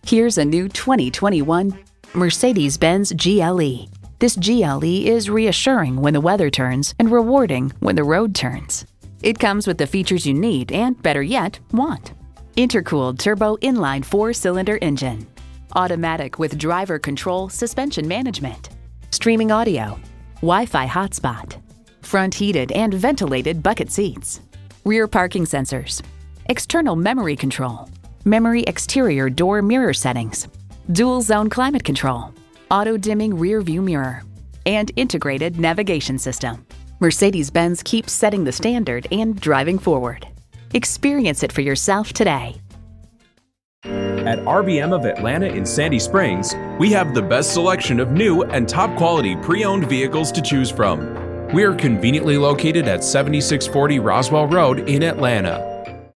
Here's a new 2021 Mercedes-Benz GLE. This GLE is reassuring when the weather turns and rewarding when the road turns. It comes with the features you need and, better yet, want. Intercooled turbo inline 4-cylinder engine. Automatic with driver control suspension management. Streaming audio. Wi-Fi hotspot. Front heated and ventilated bucket seats. Rear parking sensors. External memory control. Memory exterior door mirror settings. Dual zone climate control. Auto dimming rear view mirror. And integrated navigation system. Mercedes-Benz keeps setting the standard and driving forward. Experience it for yourself today. At RBM of Atlanta in Sandy Springs, we have the best selection of new and top quality pre-owned vehicles to choose from. We are conveniently located at 7640 Roswell Road in Atlanta.